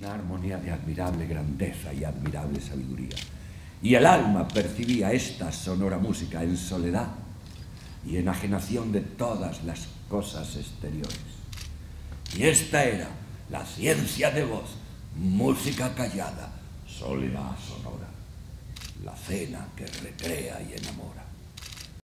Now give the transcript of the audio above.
una armonía de admirable grandeza y admirable sabiduría. Y el alma percibía esta sonora música en soledad y enajenación de todas las cosas exteriores. Y esta era la ciencia de voz, música callada, soledad sonora, la cena que recrea y enamora.